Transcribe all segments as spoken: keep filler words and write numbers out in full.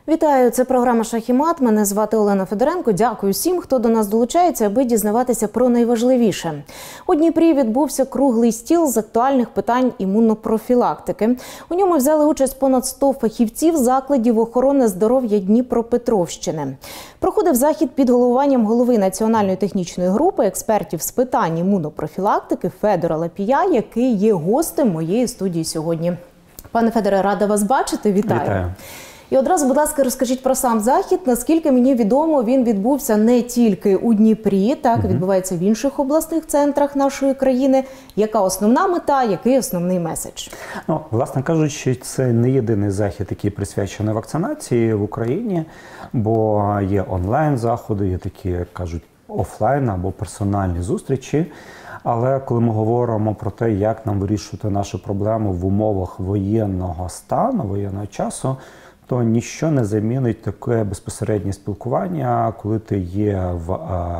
Вітаю, це програма «Шах і мат». Мене звати Олена Федоренко. Дякую всім, хто до нас долучається, аби дізнаватися про найважливіше. У Дніпрі відбувся круглий стіл з актуальних питань імунопрофілактики. У ньому взяли участь понад сто фахівців закладів охорони здоров'я Дніпропетровщини. Проходив захід під головуванням голови Національної технічної групи експертів з питань імунопрофілактики Федора Лапія, який є гостем моєї студії сьогодні. Пане Федоре, рада вас бачити. Вітаю. Вітаю. І одразу, будь ласка, розкажіть про сам захід. Наскільки мені відомо, він відбувся не тільки у Дніпрі, так, угу. відбувається в інших обласних центрах нашої країни. Яка основна мета, який основний меседж? Ну, власне кажучи, це не єдиний захід, який присвячений вакцинації в Україні, бо є онлайн-заходи, є такі, як кажуть, офлайн або персональні зустрічі. Але коли ми говоримо про те, як нам вирішувати наші проблеми в умовах воєнного стану, воєнного часу, то ніщо не замінить таке безпосереднє спілкування, коли ти є в,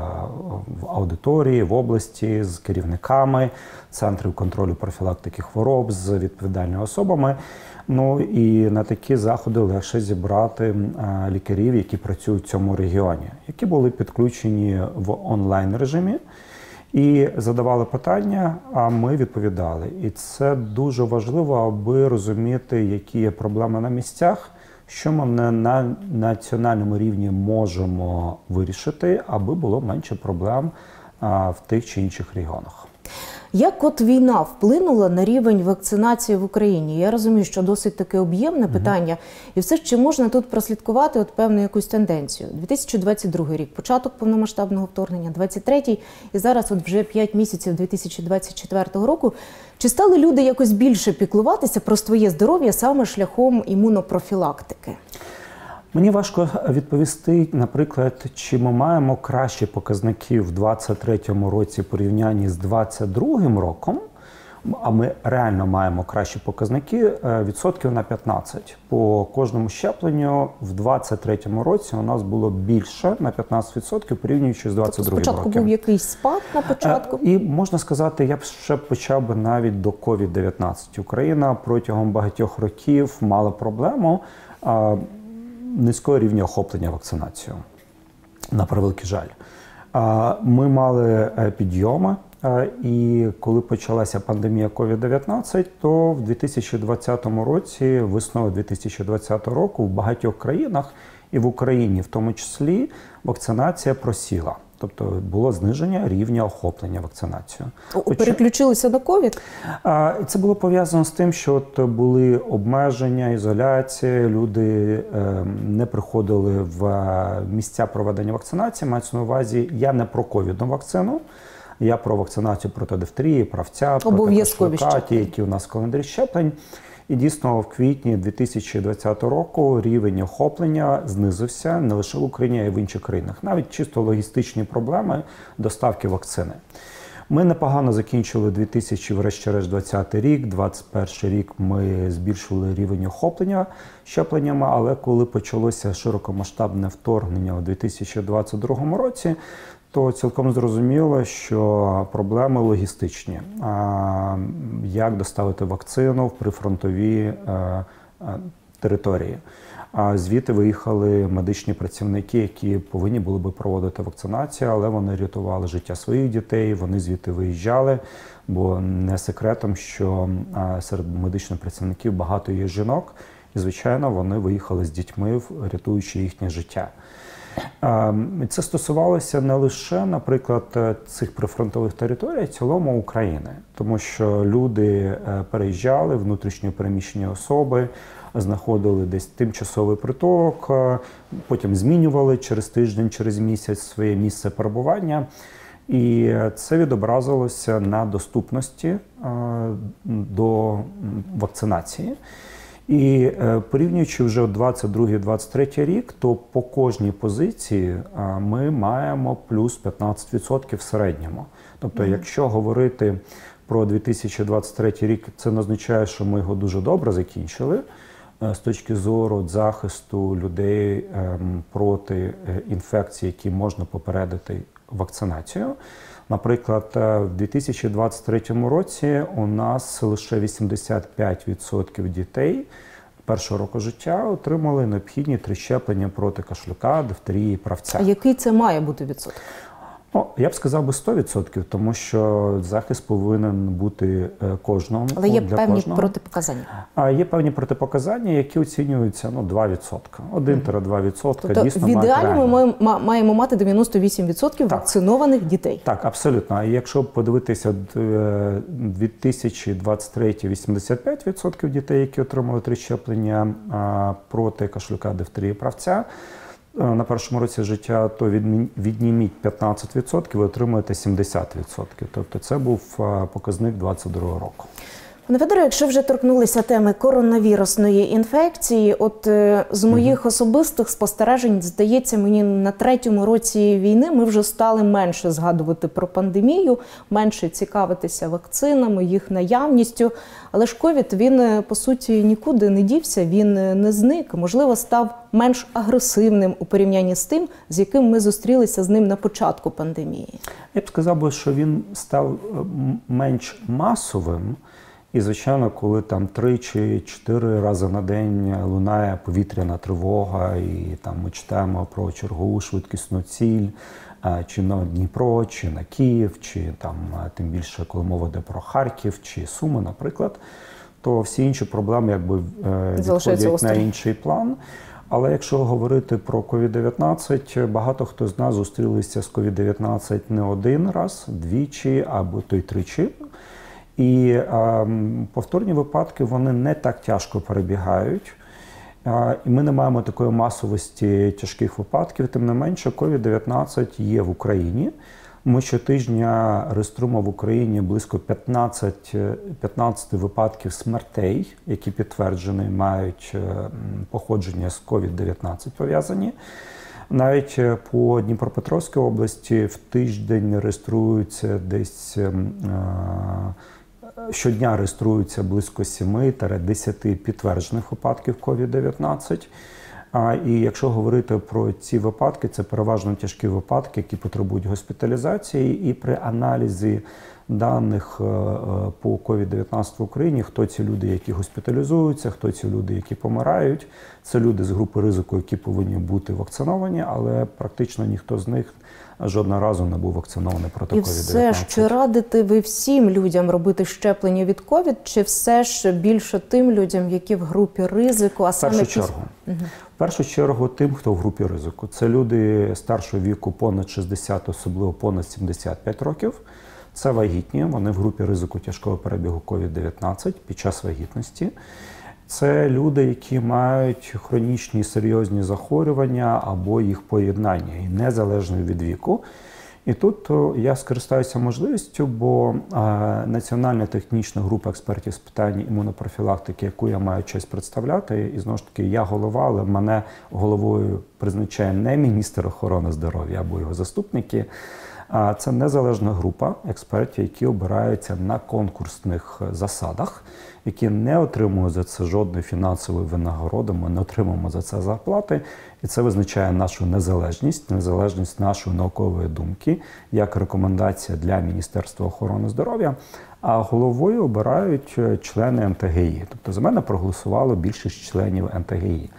в аудиторії, в області з керівниками центрів контролю профілактики хвороб, з відповідальними особами. Ну і на такі заходи легше зібрати лікарів, які працюють в цьому регіоні, які були підключені в онлайн-режимі і задавали питання, а ми відповідали. І це дуже важливо, аби розуміти, які є проблеми на місцях, що ми на національному рівні можемо вирішити, аби було менше проблем в тих чи інших регіонах. Як от війна вплинула на рівень вакцинації в Україні? Я розумію, що досить таке об'ємне питання. Mm-hmm. І все ж, чи можна тут прослідкувати от певну якусь тенденцію? дві тисячі двадцять другий рік, початок повномасштабного вторгнення, двадцять третій, і зараз от вже п'ять місяців дві тисячі двадцять четвертого року. Чи стали люди якось більше піклуватися про своє здоров'я саме шляхом імунопрофілактики? Мені важко відповісти, наприклад, чи ми маємо кращі показники в двадцять третьому році в порівнянні з двадцять другим роком, а ми реально маємо кращі показники відсотків на п'ятнадцять. По кожному щепленню в двадцять третьому році у нас було більше на п'ятнадцять відсотків порівнюючи з двадцять другим роком. Спочатку був якийсь спад на початку? І можна сказати, я б ще почав би навіть до ковід дев'ятнадцять. Україна протягом багатьох років мала проблему низького рівня охоплення вакцинацією, на превеликий жаль. Ми мали підйоми, і коли почалася пандемія ковід дев'ятнадцять, то в дві тисячі двадцятому році, весною дві тисячі двадцятого року, в багатьох країнах, і в Україні в тому числі, вакцинація просіла. Тобто було зниження рівня охоплення вакцинацією. Переключилися до ковід? Це було пов'язано з тим, що от були обмеження, ізоляція, люди не приходили в місця проведення вакцинації. Мається на увазі, я не про ковідну вакцину, я про вакцинацію проти дифтерії, правця, проти кашлюка, які у нас в календарі щеплень. І дійсно в квітні дві тисячі двадцятого року рівень охоплення знизився не лише в Україні, а й в інших країнах. Навіть чисто логістичні проблеми доставки вакцини. Ми непогано закінчили дві тисячі двадцятий рік, двадцять перший рік ми збільшили рівень охоплення щепленнями, але коли почалося широкомасштабне вторгнення у дві тисячі двадцять другому році, то цілком зрозуміло, що проблеми логістичні. Як доставити вакцину в прифронтові території. Звідти виїхали медичні працівники, які повинні були би проводити вакцинацію, але вони рятували життя своїх дітей, вони звідти виїжджали, бо не секретом, що серед медичних працівників багато є жінок, і, звичайно, вони виїхали з дітьми, рятуючи їхнє життя. Це стосувалося не лише, наприклад, цих прифронтових територій, а в цілому України. Тому що люди переїжджали, внутрішньо переміщені особи, знаходили десь тимчасовий притулок, потім змінювали через тиждень, через місяць своє місце перебування. І це відобразилося на доступності до вакцинації. І порівнюючи вже двадцять другий - двадцять третій рік, то по кожній позиції ми маємо плюс п'ятнадцять відсотків в середньому. Тобто, mm-hmm. якщо говорити про дві тисячі двадцять третій рік, це не означає, що ми його дуже добре закінчили з точки зору захисту людей проти інфекцій, які можна попередити вакцинацією. Наприклад, в дві тисячі двадцять третьому році у нас лише вісімдесят п'ять відсотків дітей першого року життя отримали необхідні три щеплення проти кашлюка, дифтерії, правця. А який це має бути відсоток? Ну, я б сказав би сто відсотків, тому що захист повинен бути кожного. Але є для певні кожного. протипоказання? А є певні протипоказання, які оцінюються ну, два відсотки. один-два відсотки Тобто дійсно в ідеалі ми мають маємо, маємо мати дев'яносто вісім відсотків Так. вакцинованих дітей. Так, абсолютно. А якщо подивитися дві тисячі двадцять третій – вісімдесят п'ять відсотків дітей, які отримали три щеплення проти кашлюка, дифтерії, правця, на першому році життя, то відніміть п'ятнадцять відсотків і отримуєте сімдесят відсотків. Тобто це був показник двадцять другого року. Пане Федоре, якщо вже торкнулися теми коронавірусної інфекції, от е, з моїх угу. особистих спостережень, здається, мені на третьому році війни ми вже стали менше згадувати про пандемію, менше цікавитися вакцинами, їх наявністю. Але ж ковід, він, по суті, нікуди не дівся, він не зник. Можливо, став менш агресивним у порівнянні з тим, з яким ми зустрілися з ним на початку пандемії. Я б сказав би, що він став менш масовим. І, звичайно, коли там три чи чотири рази на день лунає повітряна тривога, і там ми читаємо про чергову швидкісну ціль, чи на Дніпро, чи на Київ, чи там, тим більше, коли мова йде про Харків, чи Суми, наприклад, то всі інші проблеми якби відходять на інший план. Але якщо говорити про ковід дев'ятнадцять, багато хто з нас зустрілися з ковід дев'ятнадцять не один раз, двічі або то й тричі. І е, повторні випадки, вони не так тяжко перебігають. Е, і ми не маємо такої масовості тяжких випадків. Тим не менше, ковід дев'ятнадцять є в Україні. Ми щотижня реєструємо в Україні близько п'ятнадцять, п'ятнадцять випадків смертей, які підтверджені, мають походження з ковід дев'ятнадцять пов'язані. Навіть по Дніпропетровській області в тиждень реєструються десь, щодня реєструються близько сім-десять підтверджених випадків ковід дев'ятнадцять. І якщо говорити про ці випадки, це переважно тяжкі випадки, які потребують госпіталізації. І при аналізі даних по ковід дев'ятнадцять в Україні, хто ці люди, які госпіталізуються, хто ці люди, які помирають, це люди з групи ризику, які повинні бути вакциновані, але практично ніхто з них жодного разу не був вакцинований проти ковід дев'ятнадцять. І все ж, чи радите ви всім людям робити щеплення від ковід, чи все ж більше тим людям, які в групі ризику? А в першу саме чергу. Угу. В першу чергу тим, хто в групі ризику. Це люди старшого віку понад шістдесят, особливо понад сімдесят п'ять років. Це вагітні, вони в групі ризику тяжкого перебігу ковід дев'ятнадцять під час вагітності. Це люди, які мають хронічні серйозні захворювання або їх поєднання, і незалежно від віку. І тут я скористаюся можливістю, бо Національна технічна група експертів з питань імунопрофілактики, яку я маю честь представляти, і знову ж таки я голова, але мене головою призначає не міністр охорони здоров'я або його заступники, а це незалежна група експертів, які обираються на конкурсних засадах, які не отримують за це жодної фінансової винагороди, ми не отримуємо за це зарплати. І це визначає нашу незалежність, незалежність нашої наукової думки, як рекомендація для Міністерства охорони здоров'я. А головою обирають члени ен те ге і. Тобто за мене проголосувало більшість членів ен те ге і.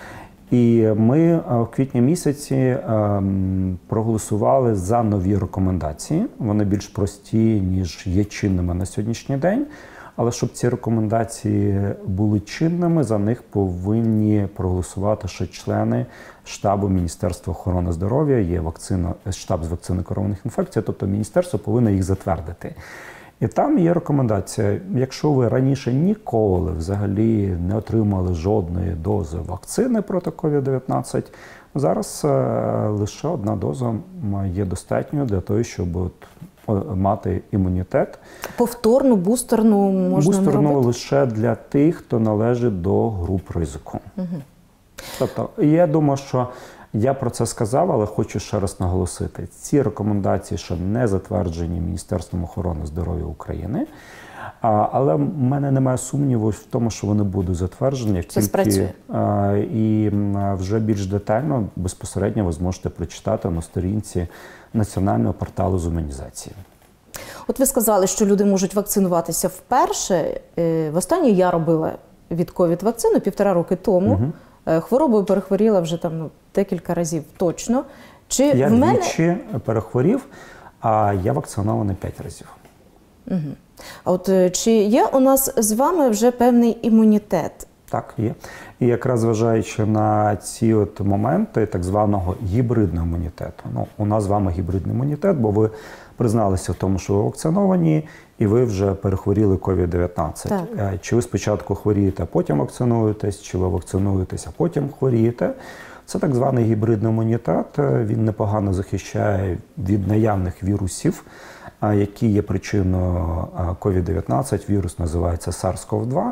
І ми в квітні місяці проголосували за нові рекомендації. Вони більш прості, ніж є чинними на сьогоднішній день. Але щоб ці рекомендації були чинними, за них повинні проголосувати ще члени штабу Міністерства охорони здоров'я, є вакцина, штаб з вакцини коронавірусних інфекцій, тобто міністерство повинно їх затвердити. І там є рекомендація, якщо ви раніше ніколи взагалі не отримали жодної дози вакцини проти ковід дев'ятнадцять, зараз лише одна доза є достатньою для того, щоб от мати імунітет. Повторну, бустерну можна Бустерну не робити? Лише для тих, хто належить до груп ризику. Угу. Тобто, я думаю, що я про це сказав, але хочу ще раз наголосити. Ці рекомендації ще не затверджені Міністерством охорони здоров'я України. А, але в мене немає сумніву в тому, що вони будуть затверджені. Як це тільки, спрацює. А, і вже більш детально, безпосередньо ви зможете прочитати на сторінці Національного порталу з імунізації. От ви сказали, що люди можуть вакцинуватися вперше. Востаннє я робила від ковід-вакцину півтора роки тому. Угу. Хворобою перехворіла вже там ну, декілька разів точно. Чи я в мене... двічі перехворів, а я вакцинований п'ять разів. Угу. А от чи є у нас з вами вже певний імунітет? Так, є. І якраз зважаючи на ці от моменти так званого гібридного імунітету. Ну, у нас з вами гібридний імунітет, бо ви призналися в тому, що ви вакциновані, і ви вже перехворіли ковід дев'ятнадцять. Так. Чи ви спочатку хворієте, а потім вакцинуєтесь, чи ви вакцинуєтесь, а потім хворієте. Це так званий гібридний імунітет. Він непогано захищає від наявних вірусів, які є причиною ковід дев'ятнадцять. Вірус називається сарс ков два.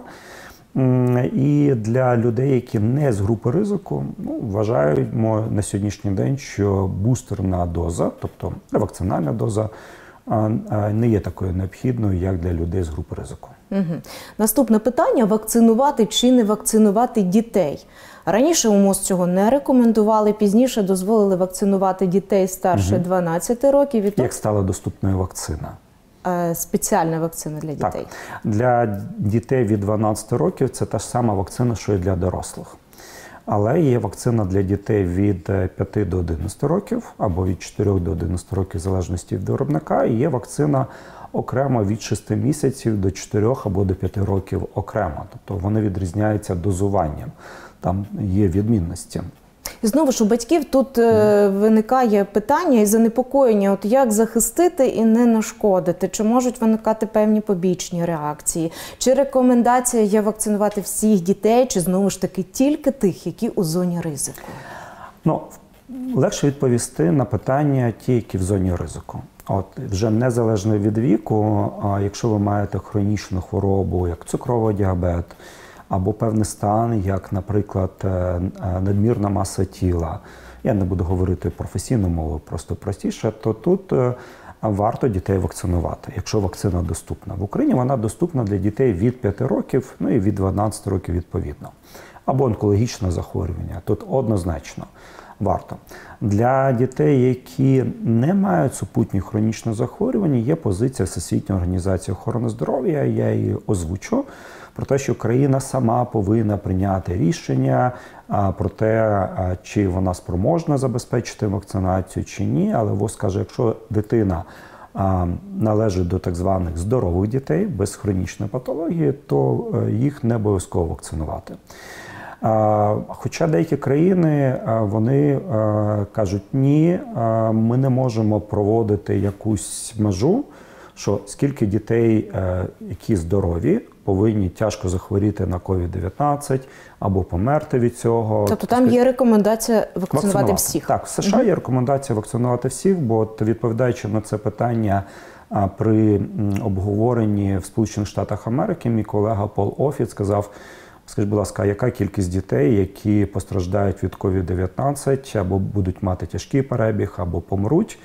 І для людей, які не з групи ризику, ну, вважаємо на сьогоднішній день, що бустерна доза, тобто ревакцинальна доза, не є такою необхідною, як для людей з групи ризику. Угу. Наступне питання – вакцинувати чи не вакцинувати дітей. Раніше у МОЗ цього не рекомендували, пізніше дозволили вакцинувати дітей старше угу. дванадцяти років. І як стала доступною вакцина? Спеціальна вакцина для дітей? Так. Для дітей від дванадцяти років це та ж сама вакцина, що і для дорослих. Але є вакцина для дітей від п'яти до одинадцяти років, або від чотирьох до одинадцяти років, в залежності від виробника. І є вакцина окремо від шести місяців до чотирьох або до п'яти років окремо. Тобто вони відрізняються дозуванням. Там є відмінності. І знову ж у батьків тут е, виникає питання і занепокоєння, от як захистити і не нашкодити, чи можуть виникати певні побічні реакції, чи рекомендація є вакцинувати всіх дітей, чи знову ж таки тільки тих, які у зоні ризику? Ну, легше відповісти на питання ті, які в зоні ризику. От, вже незалежно від віку, якщо ви маєте хронічну хворобу, як цукровий діабет, або певний стан, як, наприклад, надмірна маса тіла, я не буду говорити професійну мову, просто простіше, то тут варто дітей вакцинувати, якщо вакцина доступна. В Україні вона доступна для дітей від п'яти років, ну і від дванадцяти років відповідно. Або онкологічне захворювання, тут однозначно варто. Для дітей, які не мають супутніх хронічних захворювань, є позиція Всесвітньої організації охорони здоров'я, я її озвучу, про те, що країна сама повинна прийняти рішення про те, чи вона спроможна забезпечити вакцинацію, чи ні. Але ВОЗ каже, якщо дитина належить до так званих здорових дітей, без хронічної патології, то їх не обов'язково вакцинувати. Хоча деякі країни, вони кажуть, ні, ми не можемо проводити якусь межу, що скільки дітей, які здорові, повинні тяжко захворіти на ковід дев'ятнадцять або померти від цього. Тобто там є рекомендація вакцинувати, вакцинувати всіх? Так, в США угу. є рекомендація вакцинувати всіх, бо відповідаючи на це питання при обговоренні в Сполучених Штатах Америки, мій колега Пол Офіт сказав, скажіть, будь ласка, яка кількість дітей, які постраждають від ковід дев'ятнадцять, або будуть мати тяжкий перебіг, або помруть,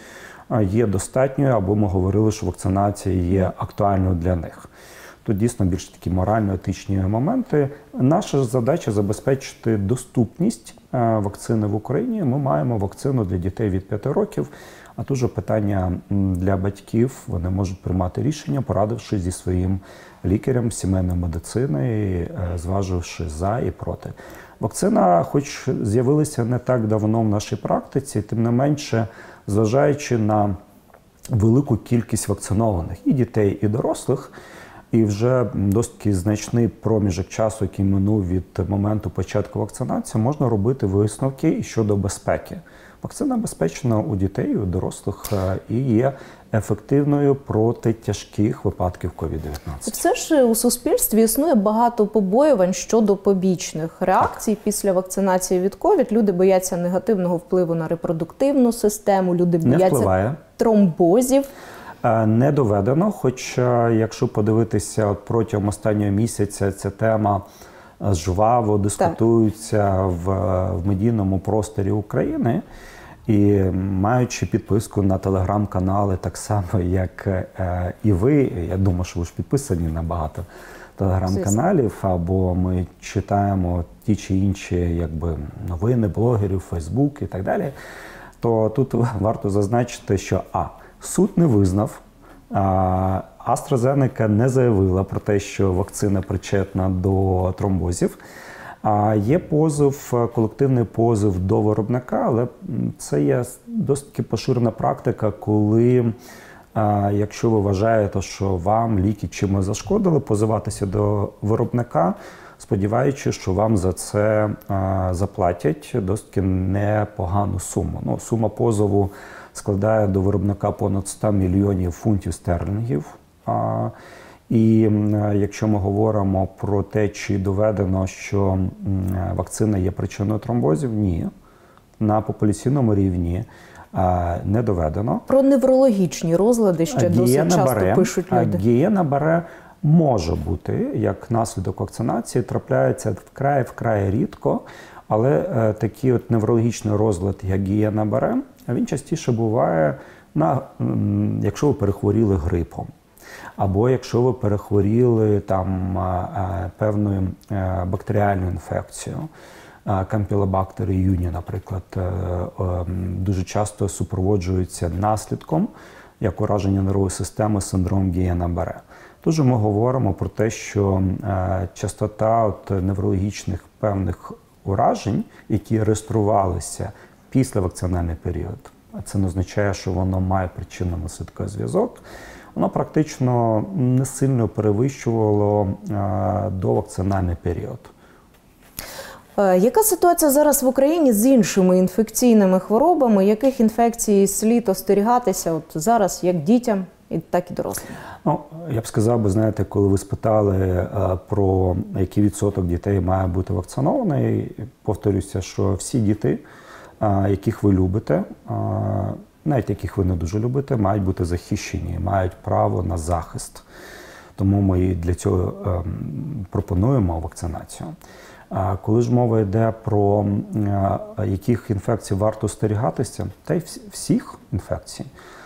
є достатньою, або ми говорили, що вакцинація є актуальною для них. Тут дійсно більш такі морально-етичні моменти. Наша задача – забезпечити доступність вакцини в Україні. Ми маємо вакцину для дітей від п'яти років, а тут же питання для батьків. Вони можуть приймати рішення, порадивши зі своїм лікарем сімейної медицини, зваживши за і проти. Вакцина, хоч з'явилася не так давно в нашій практиці, тим не менше, зважаючи на велику кількість вакцинованих і дітей, і дорослих, і вже досить значний проміжок часу, який минув від моменту початку вакцинації, можна робити висновки і щодо безпеки. Вакцина безпечна у дітей, і у дорослих і є ефективною проти тяжких випадків ковід дев'ятнадцять. Все ж у суспільстві існує багато побоювань щодо побічних реакцій так. після вакцинації від ковід. Люди бояться негативного впливу на репродуктивну систему, люди бояться тромбозів. Не доведено, хоч якщо подивитися от протягом останнього місяця, ця тема жваво дискутується в, в медійному просторі України. І маючи підписку на телеграм-канали так само, як е, і ви, я думаю, що ви ж підписані на багато телеграм-каналів, або ми читаємо ті чи інші якби, новини, блогерів, Фейсбук і так далі, то тут варто зазначити, що а. суд не визнав AstraZeneca не заявила про те, що вакцина причетна до тромбозів. Є позов, колективний позов до виробника, але це є досить поширена практика, коли, якщо ви вважаєте, що вам ліки чимось зашкодили, позиватися до виробника, сподіваючись, що вам за це заплатять досить непогану суму. Ну, сума позову складає до виробника понад сто мільйонів фунтів стерлінгів. І якщо ми говоримо про те, чи доведено, що вакцина є причиною тромбозів, ні. На популяційному рівні не доведено. Про неврологічні розлади ще досить часто пишуть люди. Гієна-Баре може бути, як наслідок вакцинації, трапляється вкрай-вкрай рідко, але такий от неврологічний розлад, як Гієна-Баре, він частіше буває, на, якщо ви перехворіли грипом. Або якщо ви перехворіли там певною бактеріальною інфекцією, Campylobacter jejuni, наприклад, дуже часто супроводжується наслідком, як ураження нервової системи, синдром Гієна-Баре. Тож ми говоримо про те, що частота от неврологічних певних уражень, які реєструвалися після вакцинальний період, а це не означає, що воно має причинно-наслідковий зв'язок, воно практично не сильно перевищувало довакцинальний період. Яка ситуація зараз в Україні з іншими інфекційними хворобами? Яких інфекцій слід остерігатися от зараз як дітям, так і дорослим? Ну, я б сказав, би, знаєте, коли ви спитали про який відсоток дітей має бути вакцинований, повторюся, що всі діти, яких ви любите, навіть яких ви не дуже любите, мають бути захищені, мають право на захист. Тому ми для цього пропонуємо вакцинацію. Коли ж мова йде про яких інфекцій варто остерігатися, та й всіх інфекцій,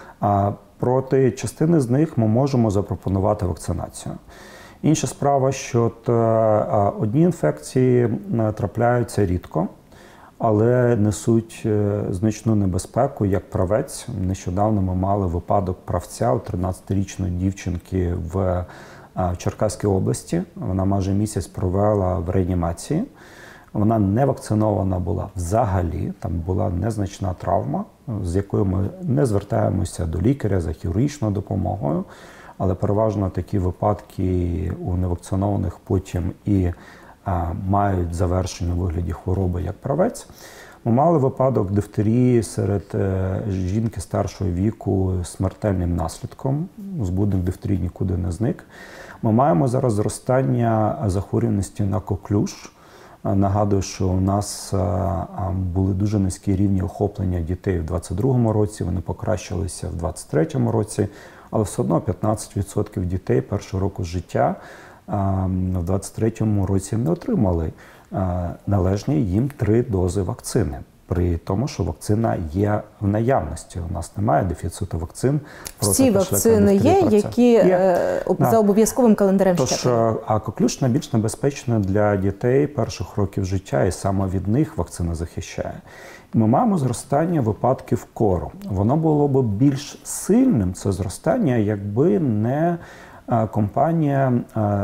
проти частини з них ми можемо запропонувати вакцинацію. Інша справа, що одні інфекції трапляються рідко, але несуть значну небезпеку, як правець. Нещодавно ми мали випадок правця у тринадцятирічної дівчинки в Черкаській області. Вона майже місяць провела в реанімації. Вона не вакцинована була взагалі, там була незначна травма, з якою ми не звертаємося до лікаря за хірургічною допомогою, але переважно такі випадки у невакцинованих потім і а, мають завершення у вигляді хвороби як правець. Ми мали випадок дифтерії серед е, жінки старшого віку з смертельним наслідком. Збудник дифтерії нікуди не зник. Ми маємо зараз зростання захворюваності на коклюш. Нагадую, що у нас були дуже низькі рівні охоплення дітей в двадцять другому році, вони покращилися в двадцять третьому році, але все одно п'ятнадцять відсотків дітей першого року життя в двадцять третьому році не отримали належні їм три дози вакцини. При тому, що вакцина є в наявності. У нас немає дефіциту вакцин. Всі вакцини є, які є. за да. обов'язковим календарем щеплення. А коклюш найбільш небезпечна для дітей перших років життя, і саме від них вакцина захищає. Ми маємо зростання випадків кору. Воно було б більш сильним, це зростання, якби не компанія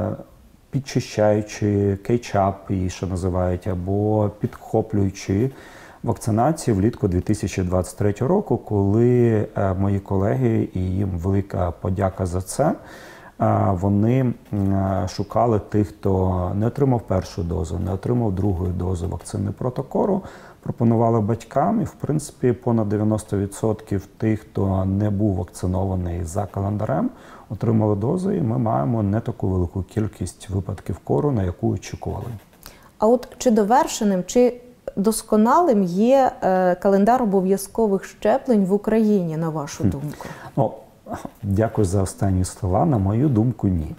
підчищаючи, кейчап, її ще називають, або підхоплюючи вакцинації влітку дві тисячі двадцять третього року, коли мої колеги, і їм велика подяка за це, вони шукали тих, хто не отримав першу дозу, не отримав другої дози вакцини проти кору, пропонували батькам, і в принципі понад дев'яносто відсотків тих, хто не був вакцинований за календарем, отримали дози, і ми маємо не таку велику кількість випадків кору, на яку очікували. А от чи довершеним, чи досконалим є е, календар обов'язкових щеплень в Україні, на вашу думку? Ну, дякую за останні слова. На мою думку, ні.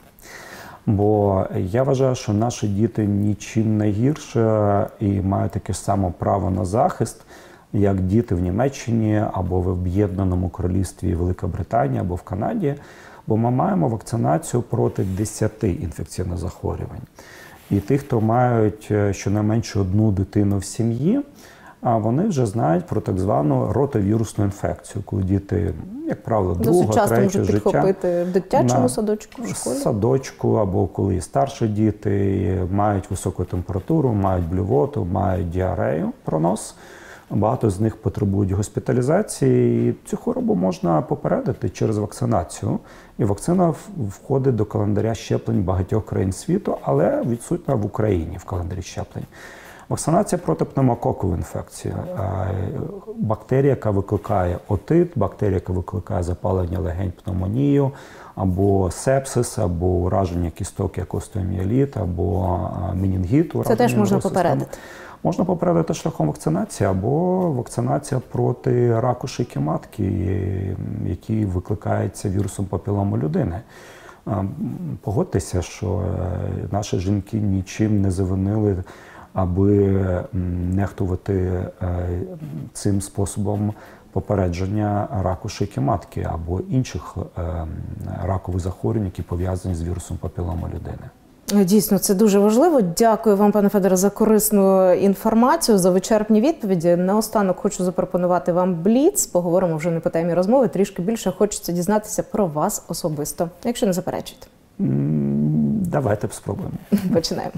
Бо я вважаю, що наші діти нічим не гірше і мають таке ж саме право на захист, як діти в Німеччині, або в Об'єднаному Королівстві Великобританії, або в Канаді. Бо ми маємо вакцинацію проти десяти інфекційних захворювань. І тих, хто мають щонайменше одну дитину в сім'ї, а вони вже знають про так звану ротавірусну інфекцію, коли діти, як правило, Досить друга, часто третя можуть життя. підхопити в дитячому на садочку, в школі. садочку, або коли і старші діти мають високу температуру, мають блювоту, мають діарею, пронос. Багато з них потребують госпіталізації. І цю хворобу можна попередити через вакцинацію. І вакцина входить до календаря щеплень багатьох країн світу, але відсутня в Україні в календарі щеплень. Вакцинація проти пневмококової інфекції. Бактерія, яка викликає отит, бактерія, яка викликає запалення легень, пневмонію, або сепсис, або ураження кісток, як остеоміеліт, або менінгіт. Це теж можна попередити. Можна попередити шляхом вакцинації або вакцинація проти раку шийки матки, який викликається вірусом папілому людини. Погодьтеся, що наші жінки нічим не завинили, аби нехтувати цим способом попередження раку шийки матки або інших ракових захворювань, які пов'язані з вірусом папілому людини. Дійсно, це дуже важливо. Дякую вам, пане Федоре, за корисну інформацію, за вичерпні відповіді. Наостанок хочу запропонувати вам бліц. Поговоримо вже не по темі розмови, трішки більше хочеться дізнатися про вас особисто, якщо не заперечуєте. Давайте спробуємо. Починаємо.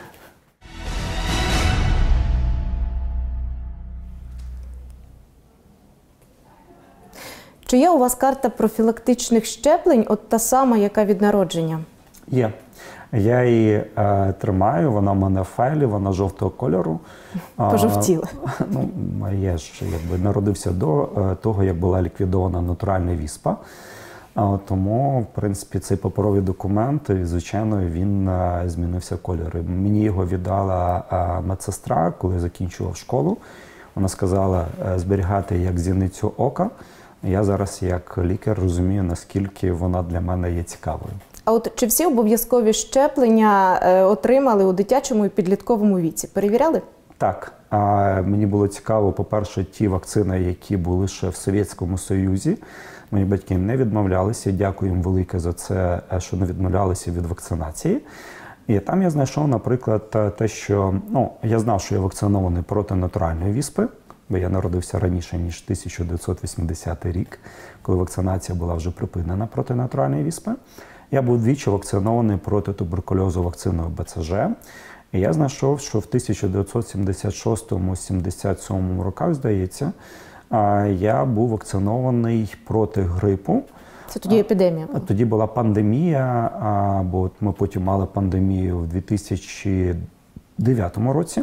Чи є у вас карта профілактичних щеплень, от та сама, яка від народження? Є. Я її е, тримаю, вона в мене в файлі, вона жовтого кольору. Пожовтіла. Ну, я ж якби народився до е, того, як була ліквідована натуральна віспа. А, тому, в принципі, цей паперовий документ, звичайно, він е, змінився кольори. Мені його віддала е, медсестра, коли я закінчував школу. Вона сказала е, зберігати як зіницю ока. Я зараз, як лікар, розумію, наскільки вона для мене є цікавою. А от чи всі обов'язкові щеплення е, отримали у дитячому і підлітковому віці? Перевіряли? Так. А, мені було цікаво, по-перше, ті вакцини, які були ще в Совєтському Союзі. Мої батьки не відмовлялися. Дякую їм велике за це, що не відмовлялися від вакцинації. І там я знайшов, наприклад, те, що ну, я знав, що я вакцинований проти натуральної віспи, бо я народився раніше, ніж тисяча дев'ятсот вісімдесятий рік, коли вакцинація була вже припинена проти натуральної віспи. Я був двічі вакцинований проти туберкульозу вакциною Б Це Ж. І я знайшов, що в тисяча дев'ятсот сімдесят шостому — сімдесят сьомому роках, здається, я був вакцинований проти грипу. Це тоді епідемія була? Тоді була пандемія, бо ми потім мали пандемію в дві тисячі дев'ятому році.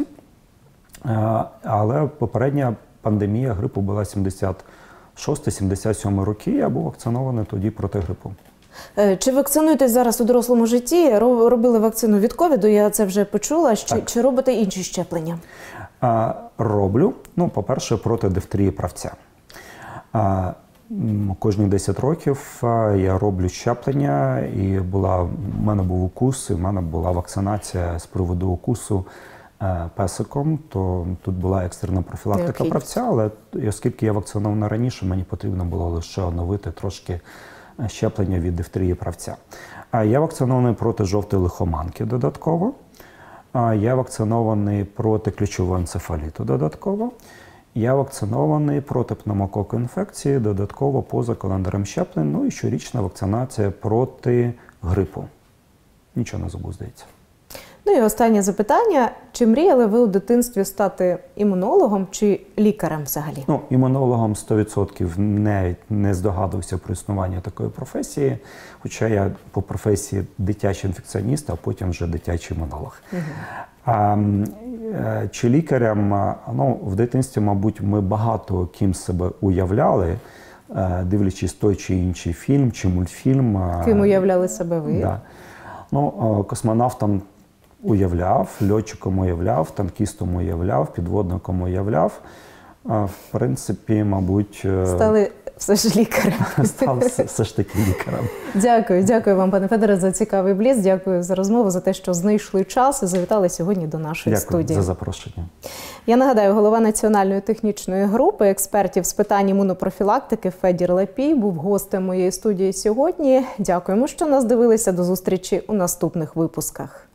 Але попередня пандемія грипу була сімдесят шостий — сімдесят сьомий роки, я був вакцинований тоді проти грипу. Чи вакцинуєтесь зараз у дорослому житті? Робили вакцину від ковіду, я це вже почула. Чи, чи робите інші щеплення? А, роблю. Ну, по-перше, проти дифтерії правця. А, кожні десять років я роблю щеплення, і була, в мене був укус, і в мене була вакцинація з приводу укусу песиком, то тут була екстрена профілактика правця, але оскільки я вакцинований раніше, мені потрібно було лише оновити трошки щеплення від дифтерії правця. Я вакцинований проти жовтої лихоманки додатково. Я вакцинований проти ключового енцефаліту додатково. Я вакцинований проти пневмококової інфекції додатково поза календарем щеплень. Ну і щорічна вакцинація проти грипу. Нічого не забув, здається. Ну і останнє запитання. Чи мріяли ви у дитинстві стати імунологом чи лікарем взагалі? Ну, імунологом сто відсотків не, не здогадувався про існування такої професії, хоча я по професії дитячий інфекціоніст, а потім вже дитячий імунолог. Угу. А, чи лікарем? Ну, в дитинстві, мабуть, ми багато ким себе уявляли, дивлячись той чи інший фільм чи мультфільм. Ким уявляли себе ви? Да. Ну, космонавтом уявляв, льотчиком уявляв, танкістом уявляв, підводником уявляв. В принципі, мабуть... Стали все ж лікарем. Став все ж таки лікарем. Дякую. Дякую вам, пане Федоре, за цікавий бліц. Дякую за розмову, за те, що знайшли час і завітали сьогодні до нашої Дякую студії. Дякую за запрошення. Я нагадаю, голова Національної технічної групи експертів з питань імунопрофілактики Федір Лапій був гостем моєї студії сьогодні. Дякуємо, що нас дивилися. До зустрічі у наступних випусках.